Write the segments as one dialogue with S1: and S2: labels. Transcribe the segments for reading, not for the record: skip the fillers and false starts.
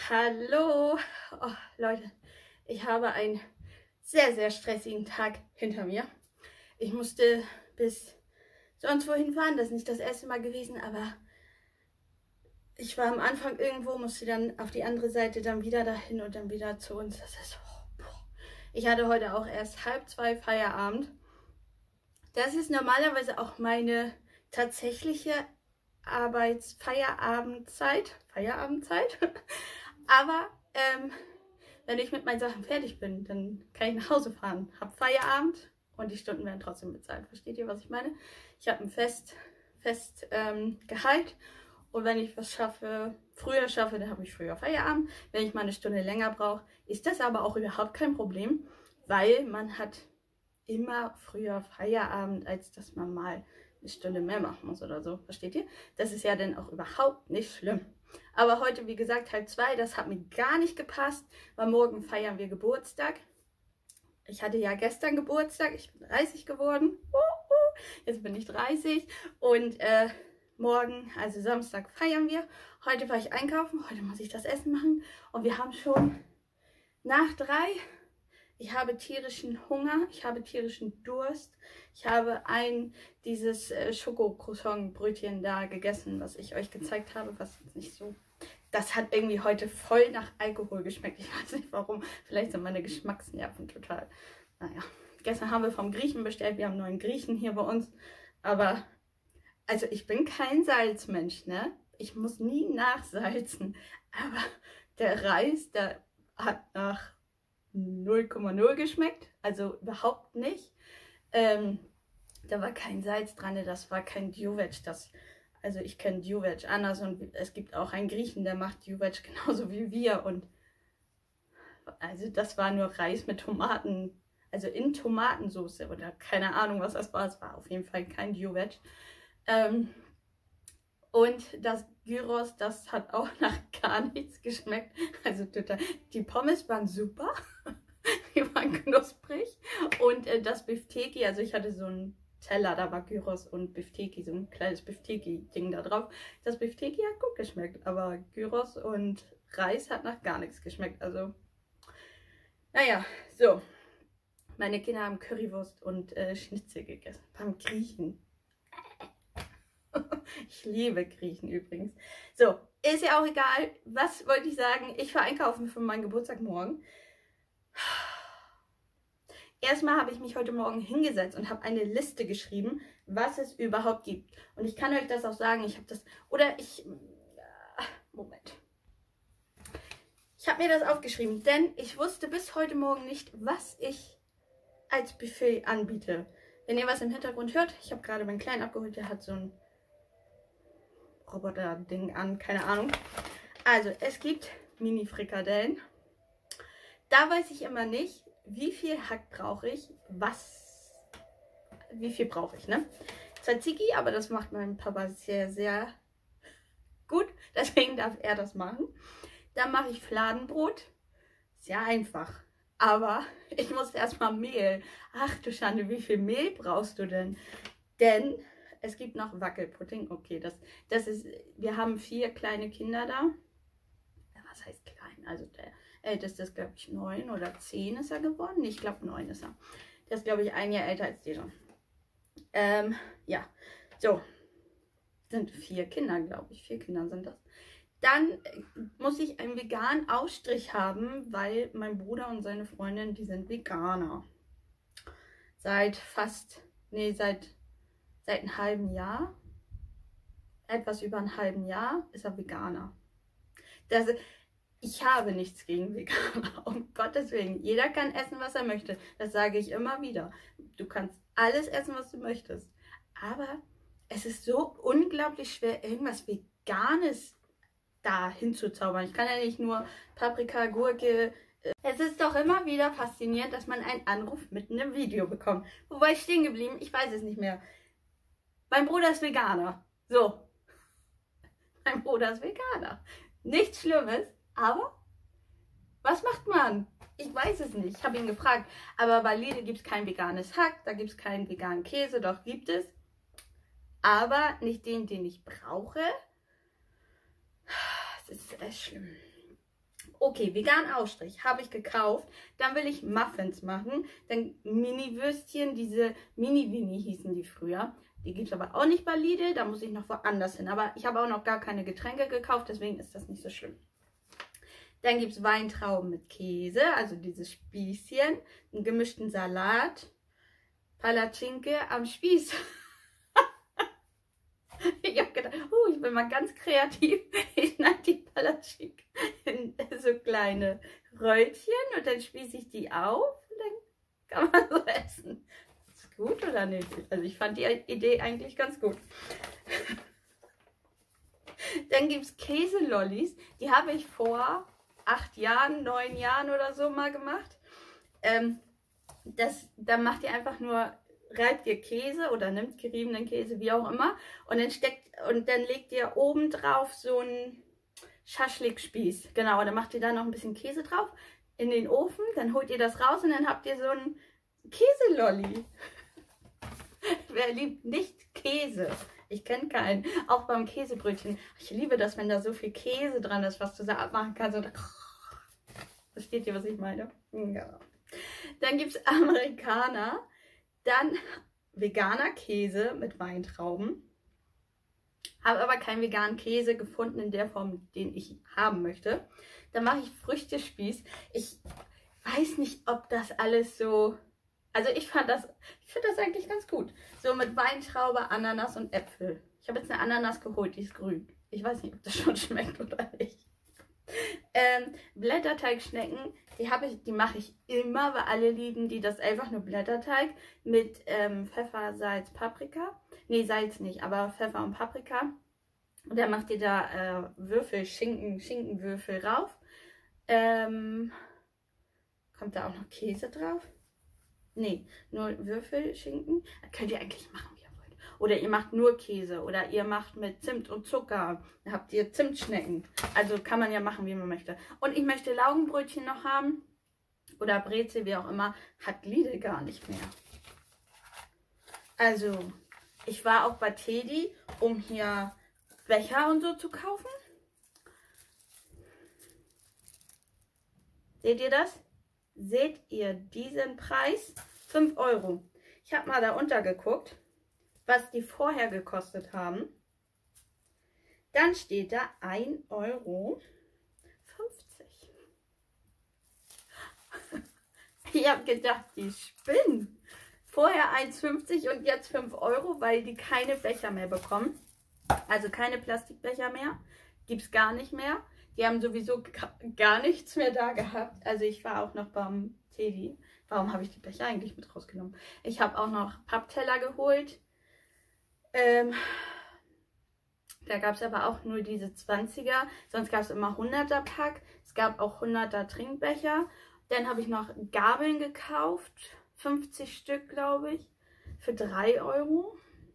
S1: Hallo, oh, Leute, ich habe einen sehr, sehr stressigen Tag hinter mir. Ich musste bis sonst wohin fahren, das ist nicht das erste Mal gewesen, aber ich war am Anfang irgendwo, musste dann auf die andere Seite, dann wieder dahin und dann wieder zu uns. Das ist, Ich hatte heute auch erst 1:30 Feierabend. Das ist normalerweise auch meine tatsächliche Feierabendszeit. Aber wenn ich mit meinen Sachen fertig bin, dann kann ich nach Hause fahren, habe Feierabend und die Stunden werden trotzdem bezahlt. Versteht ihr, was ich meine? Ich habe ein Gehalt und wenn ich was früher schaffe, dann habe ich früher Feierabend. Wenn ich mal eine Stunde länger brauche, ist das aber auch überhaupt kein Problem, weil man hat immer früher Feierabend, als dass man mal eine Stunde mehr machen muss oder so. Versteht ihr? Das ist ja dann auch überhaupt nicht schlimm. Aber heute, wie gesagt, 1:30, das hat mir gar nicht gepasst, weil morgen feiern wir Geburtstag. Ich hatte ja gestern Geburtstag, ich bin 30 geworden. Jetzt bin ich 30 und morgen, also Samstag, feiern wir. Heute war ich einkaufen, heute muss ich das Essen machen und wir haben schon nach 3. Ich habe tierischen Hunger, ich habe tierischen Durst. Ich habe dieses Schoko-Croissant-Brötchen da gegessen, was ich euch gezeigt habe, was nicht so... Das hat irgendwie heute voll nach Alkohol geschmeckt. Ich weiß nicht warum. Vielleicht sind meine Geschmacksnerven total... Naja, gestern haben wir vom Griechen bestellt. Wir haben neuen Griechen hier bei uns. Aber, also ich bin kein Salzmensch, ne? Ich muss nie nachsalzen. Aber der Reis, der hat nach 0,0 geschmeckt, also überhaupt nicht. Da war kein Salz dran, das war kein Djurec. Also ich kenne Djurec anders und es gibt auch einen Griechen, der macht Djurec genauso wie wir. Und also das war nur Reis mit Tomaten, also in Tomatensauce oder keine Ahnung, was das war. Es war auf jeden Fall kein Djurec. Und das Gyros, das hat auch nach gar nichts geschmeckt. Also total. Die Pommes waren super. Die waren knusprig. Und das Bifteki, also ich hatte so einen Teller, da war Gyros und Bifteki, so ein kleines Bifteki-Ding da drauf. Das Bifteki hat gut geschmeckt, aber Gyros und Reis hat nach gar nichts geschmeckt. Also, naja, so. Meine Kinder haben Currywurst und Schnitzel gegessen. Beim Griechen. Ich liebe Griechen übrigens. So, ist ja auch egal. Was wollte ich sagen? Ich fahre einkaufen für meinen Geburtstag morgen. Erstmal habe ich mich heute Morgen hingesetzt und habe eine Liste geschrieben, was es überhaupt gibt. Und ich kann euch das auch sagen, ich habe das... Moment. Ich habe mir das aufgeschrieben, denn ich wusste bis heute Morgen nicht, was ich als Buffet anbiete. Wenn ihr was im Hintergrund hört, ich habe gerade meinen Kleinen abgeholt, der hat so ein Roboter-Ding an, keine Ahnung. Also, es gibt Mini-Frikadellen. Da weiß ich immer nicht, wie viel Hack brauche ich, wie viel brauche ich, ne? Tzatziki, aber das macht mein Papa sehr, sehr gut, deswegen darf er das machen. Dann mache ich Fladenbrot, sehr einfach, aber ich muss erstmal Mehl. Ach du Schande, wie viel Mehl brauchst du denn? Denn es gibt noch Wackelpudding. Okay, das ist, wir haben 4 kleine Kinder da. Was heißt klein? Also der älteste ist, glaube ich, 9 oder 10 ist er geworden. Ich glaube, 9 ist er. Der ist, glaube ich, ein Jahr älter als die schon. Ja, so. Sind 4 Kinder, glaube ich. 4 Kinder sind das. Dann muss ich einen veganen Ausstrich haben, weil mein Bruder und seine Freundin, die sind Veganer. Seit einem halben Jahr, etwas über einem halben Jahr, ist er Veganer. Ich habe nichts gegen Veganer, um Gottes Willen. Jeder kann essen, was er möchte. Das sage ich immer wieder. Du kannst alles essen, was du möchtest. Aber es ist so unglaublich schwer, irgendwas Veganes da hinzuzaubern. Ich kann ja nicht nur Paprika, Gurke. Es ist doch immer wieder faszinierend, dass man einen Anruf mitten im Video bekommt. Wo war ich stehen geblieben? Ich weiß es nicht mehr. Mein Bruder ist Veganer. So. Mein Bruder ist Veganer. Nichts Schlimmes, aber was macht man? Ich weiß es nicht. Ich habe ihn gefragt. Aber bei Lidl gibt es kein veganes Hack, da gibt es keinen veganen Käse, doch gibt es. Aber nicht den ich brauche. Es ist echt schlimm. Okay, vegan Ausstrich habe ich gekauft. Dann will ich Muffins machen. Dann Mini-Würstchen, diese Mini-Winnie hießen die früher. Die gibt es aber auch nicht bei Lidl, da muss ich noch woanders hin. Aber ich habe auch noch gar keine Getränke gekauft, deswegen ist das nicht so schlimm. Dann gibt es Weintrauben mit Käse, also dieses Spießchen, einen gemischten Salat, Palatschinke am Spieß. Ich habe gedacht, ich bin mal ganz kreativ. Ich schneide die Palatschinke in so kleine Röllchen und dann spieße ich die auf und dann kann man so essen. Ist gut oder nicht? Also ich fand die Idee eigentlich ganz gut. Dann gibt es Käselollis. Die habe ich vor 8 Jahren, 9 Jahren oder so mal gemacht. Dann macht ihr einfach nur, reibt ihr Käse oder nimmt geriebenen Käse, wie auch immer. Und dann legt ihr oben drauf so einen Schaschlikspieß. Genau, und dann macht ihr da noch ein bisschen Käse drauf in den Ofen. Dann holt ihr das raus und dann habt ihr so einen Käselolli. Wer liebt nicht Käse? Ich kenne keinen. Auch beim Käsebrötchen. Ich liebe das, wenn da so viel Käse dran ist, was du da abmachen kannst. Und versteht ihr, was ich meine? Ja. Dann gibt es Amerikaner. Dann veganer Käse mit Weintrauben. Habe aber keinen veganen Käse gefunden in der Form, den ich haben möchte. Dann mache ich Früchtespieß. Ich weiß nicht, ob das alles so... Also ich finde das eigentlich ganz gut. So mit Weintraube, Ananas und Äpfel. Ich habe jetzt eine Ananas geholt, die ist grün. Ich weiß nicht, ob das schon schmeckt oder nicht. Blätterteigschnecken, die mache ich immer, weil alle lieben die das einfach nur Blätterteig mit Pfeffer, Salz, Paprika. Nee, Salz nicht, aber Pfeffer und Paprika. Und dann macht ihr da Würfel, Schinkenwürfel rauf. Kommt da auch noch Käse drauf? Nee, nur Würfel, Schinken. Das könnt ihr eigentlich machen, wie ihr wollt. Oder ihr macht nur Käse. Oder ihr macht mit Zimt und Zucker. Dann habt ihr Zimtschnecken. Also kann man ja machen, wie man möchte. Und ich möchte Laugenbrötchen noch haben. Oder Brezel, wie auch immer. Hat Lidl gar nicht mehr. Also, ich war auch bei Teddy, um hier Becher und so zu kaufen. Seht ihr das? Seht ihr diesen Preis? 5 €. Ich habe mal da unter geguckt, was die vorher gekostet haben. Dann steht da 1,50 €. Ich habe gedacht, die spinnen. Vorher 1,50 und jetzt 5 €, weil die keine Becher mehr bekommen. Also keine Plastikbecher mehr. Gibt es gar nicht mehr. Die haben sowieso gar nichts mehr da gehabt. Also ich war auch noch beim Teddy. Warum habe ich die Becher eigentlich mit rausgenommen? Ich habe auch noch Pappteller geholt. Da gab es aber auch nur diese 20er. Sonst gab es immer 100er Pack. Es gab auch 100er Trinkbecher. Dann habe ich noch Gabeln gekauft. 50 Stück, glaube ich. Für 3 €.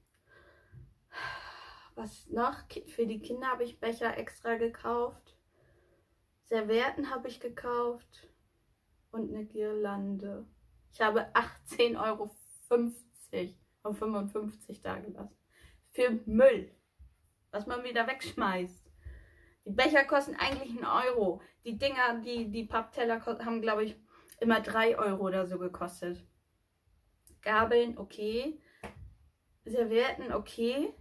S1: Was noch? Für die Kinder habe ich Becher extra gekauft. Servietten habe ich gekauft. Und eine Girlande. Ich habe 18,50 € und 55 da gelassen. Für Müll. Was man wieder wegschmeißt. Die Becher kosten eigentlich 1 €. Die Dinger, die Pappteller haben, glaube ich, immer 3 € oder so gekostet. Gabeln, okay. Servietten, okay.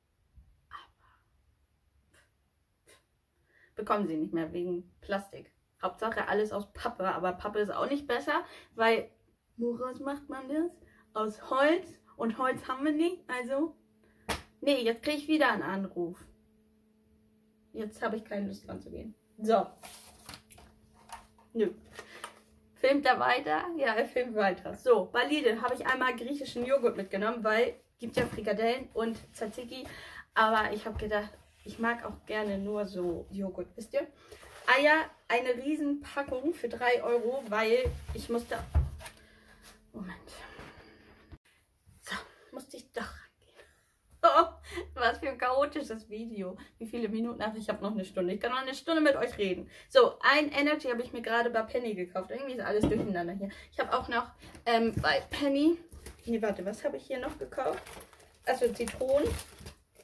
S1: Bekommen sie nicht mehr wegen Plastik. Hauptsache alles aus Pappe, aber Pappe ist auch nicht besser, weil woraus macht man das? Aus Holz, und Holz haben wir nicht, also nee, jetzt kriege ich wieder einen Anruf. Jetzt habe ich keine Lust dran zu gehen. So. Nö. Filmt er weiter? Ja, er filmt weiter. So, bei Lidl habe ich einmal griechischen Joghurt mitgenommen, weil gibt ja Frikadellen und Tzatziki, aber ich habe gedacht, ich mag auch gerne nur so Joghurt, wisst ihr? Eier, eine riesen Packung für 3 €, weil ich musste... Moment. So, musste ich doch rangehen. Oh, was für ein chaotisches Video. Wie viele Minuten? Ach, ich habe noch eine Stunde. Ich kann noch eine Stunde mit euch reden. So, ein Energy habe ich mir gerade bei Penny gekauft. Irgendwie ist alles durcheinander hier. Ich habe auch noch bei Penny... Nee, warte, was habe ich hier noch gekauft? Also Zitronen.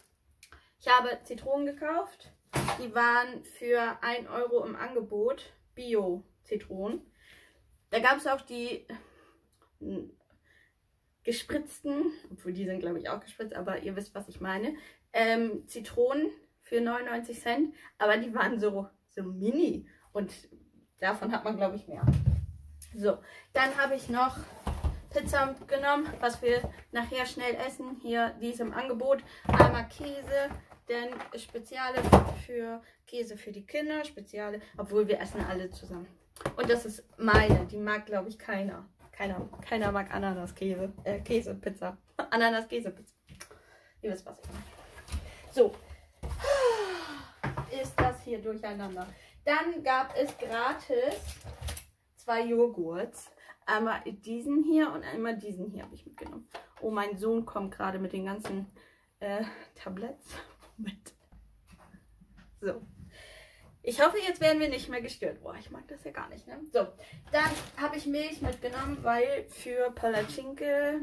S1: Ich habe Zitronen gekauft. Die waren für 1 € im Angebot. Bio-Zitronen. Da gab es auch die gespritzten, obwohl die sind glaube ich auch gespritzt, aber ihr wisst, was ich meine. Zitronen für 99 Cent, aber die waren so mini und davon hat man glaube ich mehr. So, dann habe ich noch Pizza genommen, was wir nachher schnell essen. Hier, die ist im Angebot. Einmal Käse, denn Speziale für Käse für die Kinder, Speziale, obwohl wir essen alle zusammen. Und das ist meine, die mag glaube ich keiner. Keiner mag Ananas-Käse, Käsepizza. Ananas-Käsepizza. Ihr wisst, was ich meine. So, ist das hier durcheinander. Dann gab es gratis 2 Joghurts. Einmal diesen hier und einmal diesen hier habe ich mitgenommen. Oh, mein Sohn kommt gerade mit den ganzen Tabletts mit. So. Ich hoffe, jetzt werden wir nicht mehr gestört. Boah, ich mag das ja gar nicht, ne? So, dann habe ich Milch mitgenommen, weil für Palatschinke,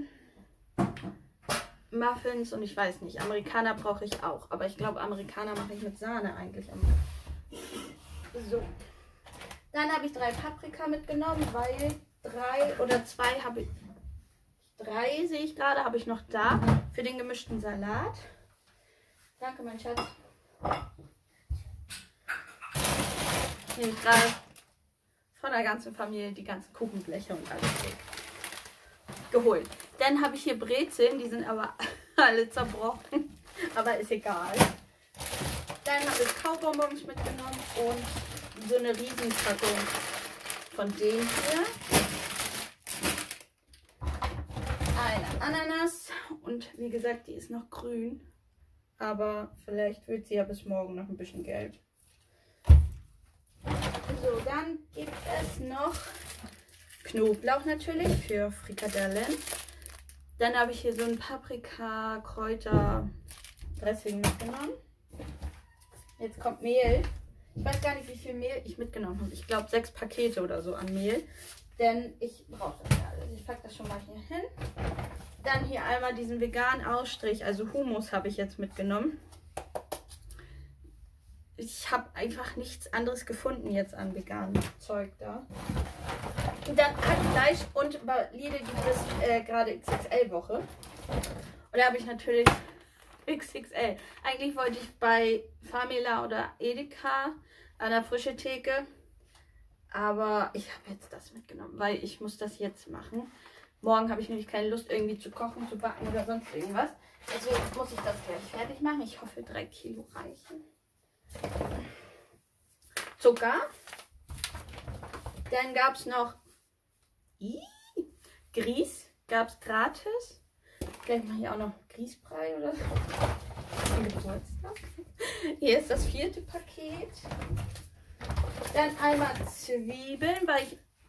S1: Muffins und ich weiß nicht, Amerikaner brauche ich auch. Aber ich glaube, Amerikaner mache ich mit Sahne eigentlich immer. So. Dann habe ich 3 Paprika mitgenommen, weil 3 oder 2 habe ich. 3 sehe ich gerade, habe ich noch da für den gemischten Salat. Danke, mein Schatz. Nehme ich gerade von der ganzen Familie die ganzen Kuchenbleche und alles geholt. Dann habe ich hier Brezeln, die sind aber alle zerbrochen, aber ist egal. Dann habe ich Kaubonbons mitgenommen und so eine Riesenpackung von denen hier. Eine Ananas und wie gesagt, die ist noch grün, aber vielleicht wird sie ja bis morgen noch ein bisschen gelb. So, dann gibt es noch Knoblauch natürlich für Frikadellen. Dann habe ich hier so ein Paprika-Kräuter-Dressing mitgenommen. Jetzt kommt Mehl. Ich weiß gar nicht, wie viel Mehl ich mitgenommen habe. Ich glaube 6 Pakete oder so an Mehl. Denn ich brauche das ja alles. Ich packe das schon mal hier hin. Dann hier einmal diesen veganen Ausstrich, also Hummus habe ich jetzt mitgenommen. Ich habe einfach nichts anderes gefunden jetzt an veganem Zeug da. Und dann Hackfleisch und bei Lidl gibt es gerade XXL-Woche. Und da habe ich natürlich XXL. Eigentlich wollte ich bei Famila oder Edeka an der frischen Theke. Aber ich habe jetzt das mitgenommen, weil ich muss das jetzt machen. Morgen habe ich nämlich keine Lust irgendwie zu kochen, zu backen oder sonst irgendwas. Deswegen muss ich das gleich fertig machen. Ich hoffe 3 Kilo reichen. Zucker. Dann gab es noch Grieß. Gab es gratis. Gleich mache ich auch noch Grießbrei oder so. Geburtstag. Hier ist das 4. Paket. Dann einmal Zwiebeln, weil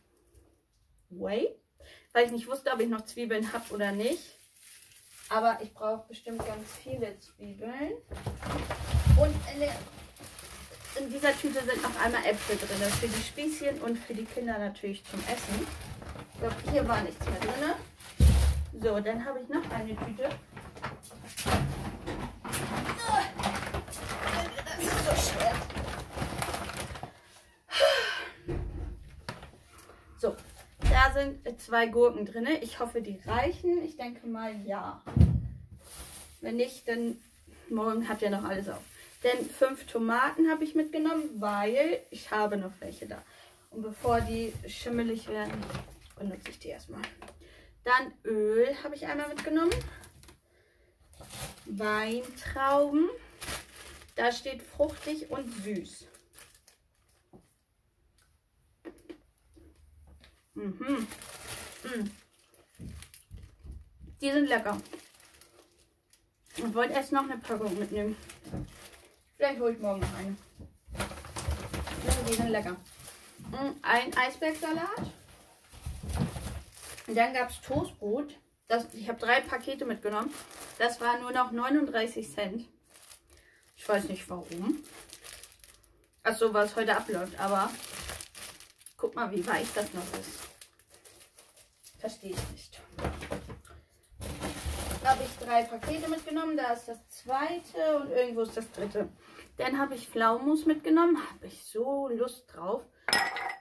S1: ich nicht wusste, ob ich noch Zwiebeln habe oder nicht. Aber ich brauche bestimmt ganz viele Zwiebeln. Und in dieser Tüte sind noch einmal Äpfel drin. Für die Spießchen und für die Kinder natürlich zum Essen. Ich glaube, hier war nichts mehr drin. So, dann habe ich noch eine Tüte. Das ist so schwer. So, da sind 2 Gurken drin. Ich hoffe, die reichen. Ich denke mal, ja. Wenn nicht, dann morgen habt ihr noch alles auf. Denn 5 Tomaten habe ich mitgenommen, weil ich habe noch welche da. Und bevor die schimmelig werden, benutze ich die erstmal. Dann Öl habe ich einmal mitgenommen. Weintrauben. Da steht fruchtig und süß. Die sind lecker. Ich wollte erst noch eine Packung mitnehmen. Vielleicht hole ich morgen noch eine. Die sind lecker. Ein Eisbergsalat. Und dann gab es Toastbrot. Ich habe 3 Pakete mitgenommen. Das war nur noch 39 Cent. Ich weiß nicht warum. Achso, was heute abläuft. Aber guck mal, wie weich das noch ist. Verstehe ich nicht. Da habe ich 3 Pakete mitgenommen. Da ist das 2. und irgendwo ist das 3. Dann habe ich Pflaumenmus mitgenommen. Habe ich so Lust drauf.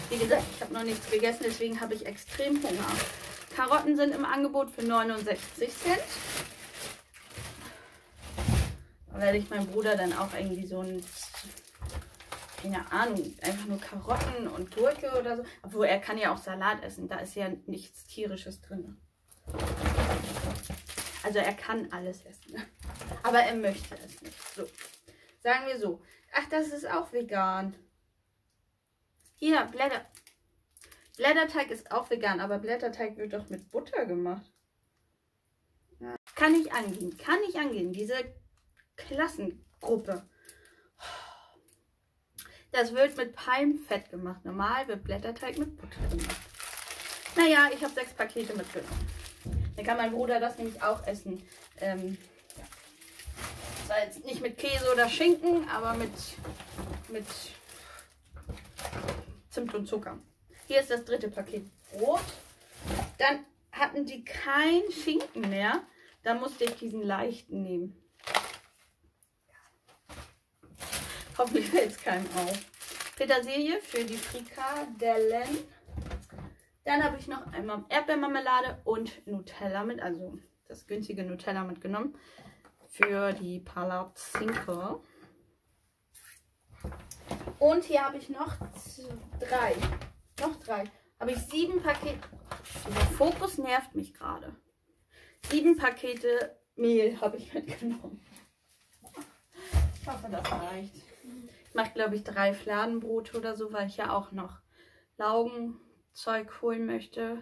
S1: Wie gesagt, ich habe noch nichts gegessen, deswegen habe ich extrem Hunger. Karotten sind im Angebot für 69 Cent. Da werde ich meinem Bruder dann auch irgendwie so ein, keine Ahnung, einfach nur Karotten und Gurke oder so. Obwohl, er kann ja auch Salat essen, da ist ja nichts Tierisches drin. Also er kann alles essen, ne? Aber er möchte es nicht. So, sagen wir so. Ach, das ist auch vegan. Hier, Blätterteig ist auch vegan, aber Blätterteig wird doch mit Butter gemacht. Ja. Kann ich angehen. Diese Klassengruppe. Das wird mit Palmfett gemacht. Normal wird Blätterteig mit Butter gemacht. Naja, ich habe 6 Pakete mitgenommen. Dann kann mein Bruder das nämlich auch essen. Ja. Zwar jetzt nicht mit Käse oder Schinken, aber mit Zimt und Zucker. Hier ist das 3. Paket Brot. Dann hatten die kein Schinken mehr. Da musste ich diesen leichten nehmen. Hoffentlich fällt es keinem auf. Petersilie für die Frikadellen. Dann habe ich noch einmal Erdbeermarmelade und Nutella mit, also das günstige Nutella mitgenommen. Für die Palatzinke. Und hier habe ich noch 3. Habe ich 7 Pakete. Der Fokus nervt mich gerade. 7 Pakete Mehl habe ich mitgenommen. Ich hoffe, das reicht. Ich mache, glaube ich, 3 Fladenbrote oder so, weil ich ja auch noch Laugenzeug holen möchte.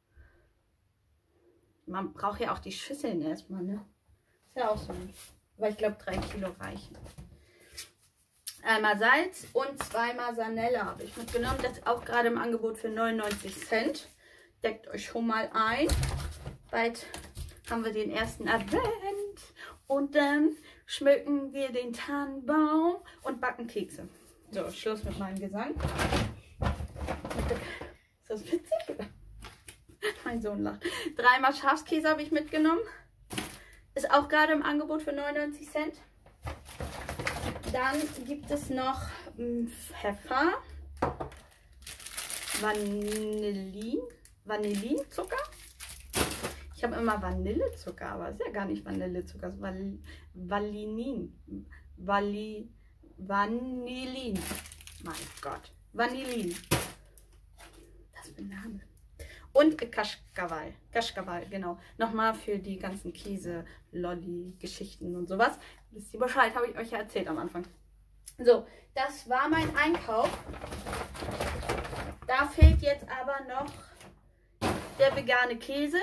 S1: Man braucht ja auch die Schüsseln erstmal, ne? Ist ja auch so. Aber ich glaube, 3 Kilo reichen. Einmal Salz und 2-mal Sanella habe ich mitgenommen. Das ist auch gerade im Angebot für 99 Cent. Deckt euch schon mal ein. Bald haben wir den ersten Advent. Und dann schmücken wir den Tannenbaum und backen Kekse. So, Schluss mit meinem Gesang. Ist das witzig? Mein Sohn lacht. 3-mal Schafskäse habe ich mitgenommen. Ist auch gerade im Angebot für 99 Cent. Dann gibt es noch Pfeffer, Vanillinzucker. Ich habe immer Vanillezucker, aber es ist ja gar nicht Vanillezucker, es ist Vanillin. Mein Gott, Vanillin. Das ist ein Name. Und Kaschkawal, genau. Nochmal für die ganzen Käse, Lolli, Geschichten und sowas. Wisst ihr Bescheid, habe ich euch ja erzählt am Anfang. So, das war mein Einkauf. Da fehlt jetzt aber noch der vegane Käse.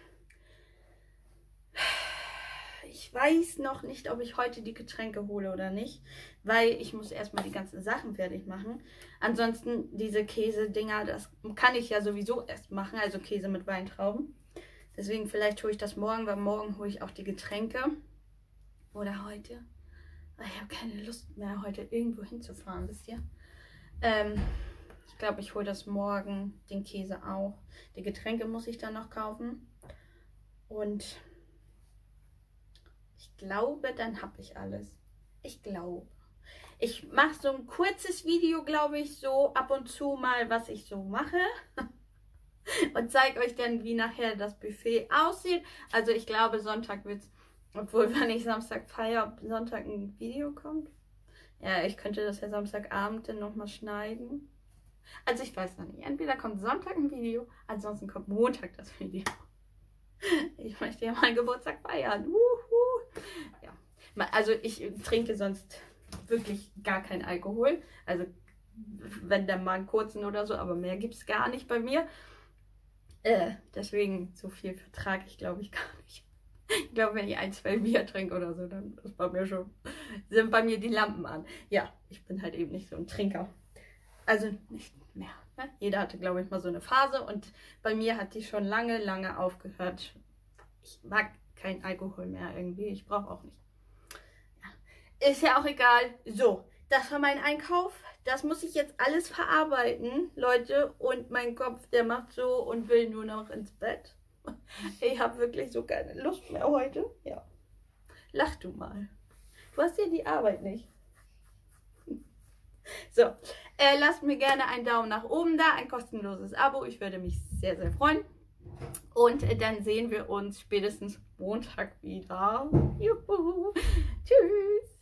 S1: Ich weiß noch nicht, ob ich heute die Getränke hole oder nicht, weil ich muss erstmal die ganzen Sachen fertig machen. Ansonsten diese Käse-Dinger, das kann ich ja sowieso erst machen, also Käse mit Weintrauben. Deswegen vielleicht hole ich das morgen, weil morgen hole ich auch die Getränke. Oder heute. Ich habe keine Lust mehr, heute irgendwo hinzufahren, wisst ihr? Ich glaube, ich hole das morgen, den Käse auch. Die Getränke muss ich dann noch kaufen. Und ich glaube, dann habe ich alles. Ich glaube. Ich mache so ein kurzes Video, glaube ich, so ab und zu mal, was ich so mache. Und zeige euch dann, wie nachher das Buffet aussieht. Also ich glaube, Sonntag wird es, obwohl, wenn ich Samstag feiere, ob Sonntag ein Video kommt. Ja, ich könnte das ja Samstagabend dann nochmal schneiden. Also ich weiß noch nicht. Entweder kommt Sonntag ein Video, ansonsten kommt Montag das Video. Ich möchte ja meinen Geburtstag feiern. Ja. Also ich trinke sonst wirklich gar keinen Alkohol. Also wenn dann mal einen kurzen oder so, aber mehr gibt es gar nicht bei mir. Deswegen so viel vertrage ich, glaube ich, gar nicht. Ich glaube, wenn ich 1-2 Bier trinke oder so, dann ist bei mir schon, sind bei mir die Lampen an. Ja, ich bin halt eben nicht so ein Trinker. Also nicht mehr. Ne? Jeder hatte, glaube ich, mal so eine Phase und bei mir hat die schon lange, lange aufgehört. Ich mag keinen Alkohol mehr irgendwie. Ich brauche auch nicht. Ja. Ist ja auch egal. So, das war mein Einkauf. Das muss ich jetzt alles verarbeiten, Leute. Und mein Kopf, der macht so und will nur noch ins Bett. Ich habe wirklich so keine Lust mehr heute. Ja. Lach du mal. Du hast ja die Arbeit nicht. So, lasst mir gerne einen Daumen nach oben da, ein kostenloses Abo. Ich würde mich sehr, sehr freuen. Und dann sehen wir uns spätestens Montag wieder. Juhu. Tschüss.